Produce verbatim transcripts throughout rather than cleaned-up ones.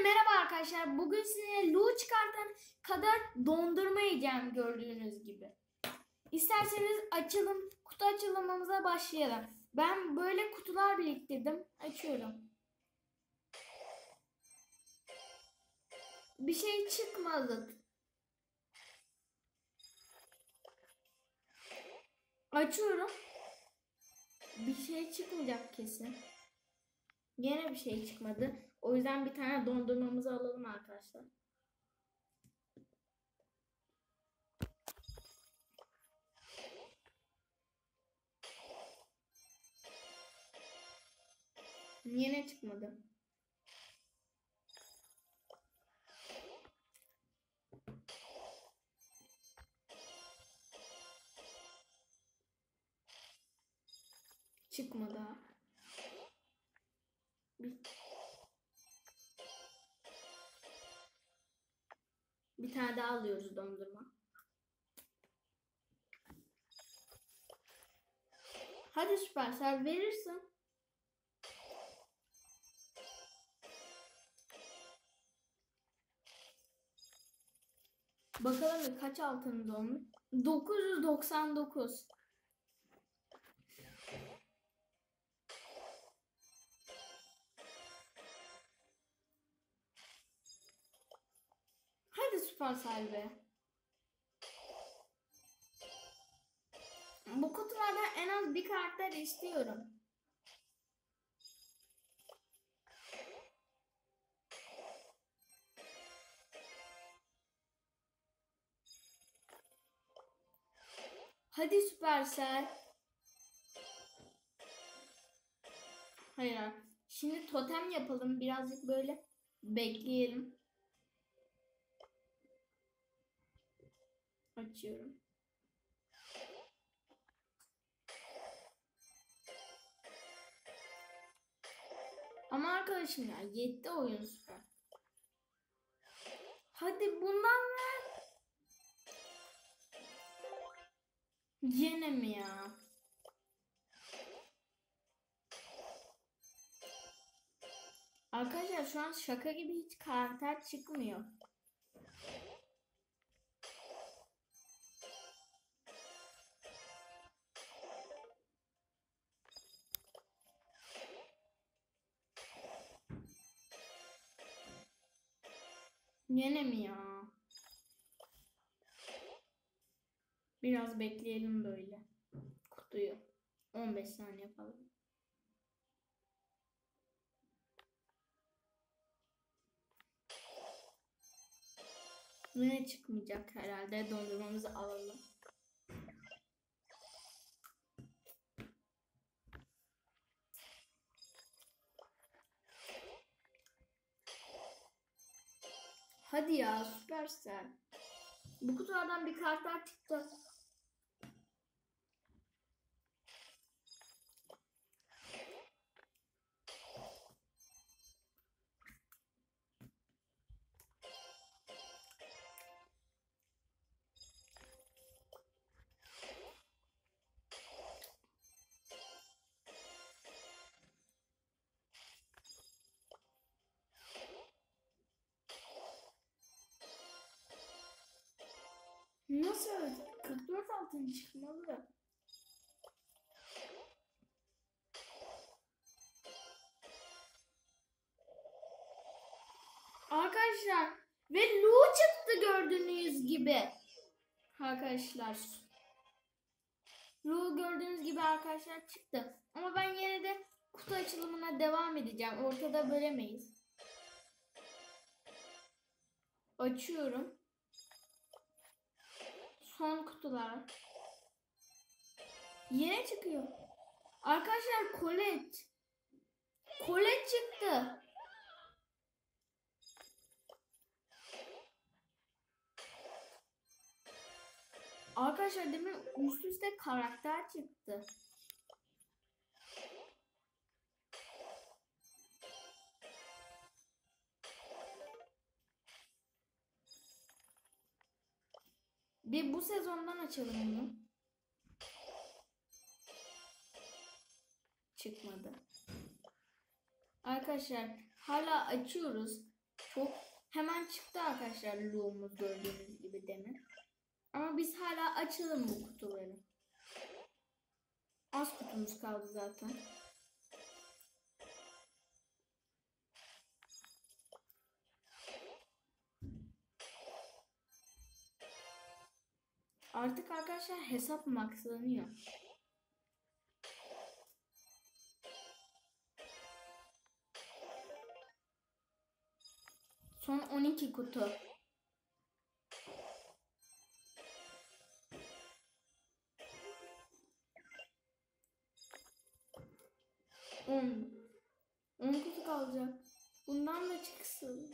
merhaba arkadaşlar. Bugün size Lu çıkartan kadar dondurma yiyeceğim gördüğünüz gibi. İsterseniz açalım, kutu açılımımıza başlayalım. Ben böyle kutular biriktirdim. Açıyorum. Bir şey çıkmadı. Açıyorum. Bir şey çıkmayacak kesin. Yine bir şey çıkmadı. O yüzden bir tane dondurmamızı alalım arkadaşlar. Yine çıkmadı. Çıkmadı. Bir, bir tane daha alıyoruz dondurma. Hadi Süpersel verirsin. Bakalım kaç altınız olmuş? dokuz yüz doksan dokuz. Hadi Süpersel be. Bu kutulardan en az bir karakter istiyorum. Hadi Süpersel. Hayır. Şimdi totem yapalım. Birazcık böyle bekleyelim. Açıyorum. Ama arkadaşım ya yetti oyun süper. Hadi bundan ver. Yine mi ya? Arkadaşlar şu an şaka gibi hiç karakter çıkmıyor. Yine mi ya? Biraz bekleyelim böyle. Kutuyu. on beş saniye falan. Yine çıkmayacak herhalde. Dondurmamızı alalım. Hadi ya Süpersel. Bu kutulardan bir karakter çıktı. Nasıl? kırk dört altın çıkmalı. Arkadaşlar ve Lu çıktı gördüğünüz gibi. Arkadaşlar. Lu gördüğünüz gibi arkadaşlar çıktı. Ama ben yine de kutu açılımına devam edeceğim. Ortada bölemeyiz. Açıyorum. Son kutular. Yine çıkıyor. Arkadaşlar Colette. Colette çıktı. Arkadaşlar demin üst üste karakter çıktı. Bir bu sezondan açalım bunu. Çıkmadı. Arkadaşlar hala açıyoruz. Çok hemen çıktı arkadaşlar Lu'muz gördüğünüz gibi demin. Ama biz hala açalım bu kutuları. Az kutumuz kaldı zaten. Artık arkadaşlar hesap maxlanıyor. Son on iki kutu. on. on kutu kalacak. Bundan da çıksın.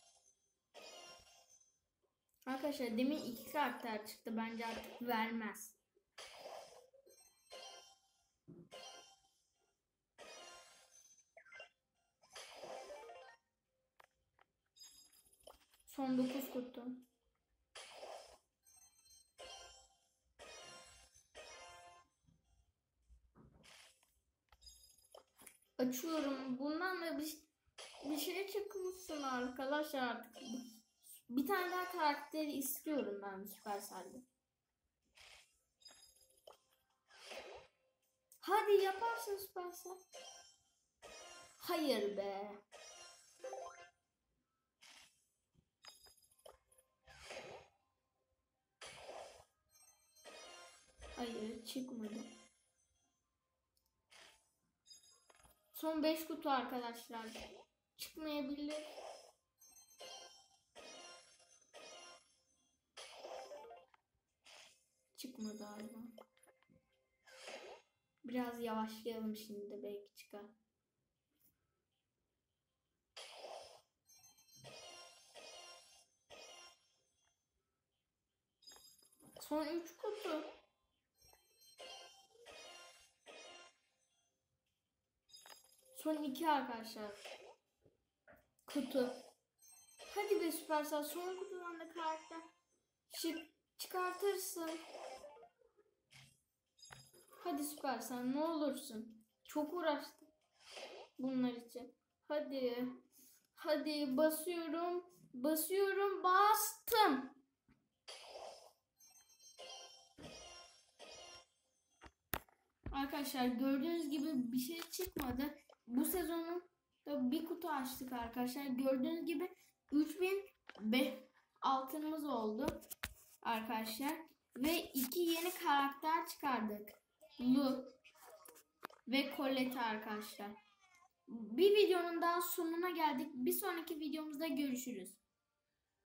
Arkadaşlar demin iki karakter çıktı. Bence artık vermez. Son dokuz kutu. Açıyorum. Bundan da bir, bir şey çıkmışsın arkadaşlar artık. Bir tane daha karakteri istiyorum ben Supercell'de. Hadi yaparsın Supercell. Hayır be. Hayır çıkmadı. Son beş kutu arkadaşlar. Çıkmayabilir. Çıkmadı galiba. Biraz yavaşlayalım şimdi de belki çıkar. Son üç kutu. Son iki arkadaşlar. Kutu. Hadi be Supercell, son kutudan da karakter çık çıkartırsın. Hadi Supercell ne olursun. Çok uğraştım bunlar için. Hadi. Hadi basıyorum. Basıyorum. Bastım. Arkadaşlar gördüğünüz gibi bir şey çıkmadı. Bu sezonun da bir kutu açtık arkadaşlar. Gördüğünüz gibi üç bin altınımız oldu arkadaşlar. Ve iki yeni karakter çıkardık. Lu ve Colette arkadaşlar. Bir videonun daha sonuna geldik. Bir sonraki videomuzda görüşürüz.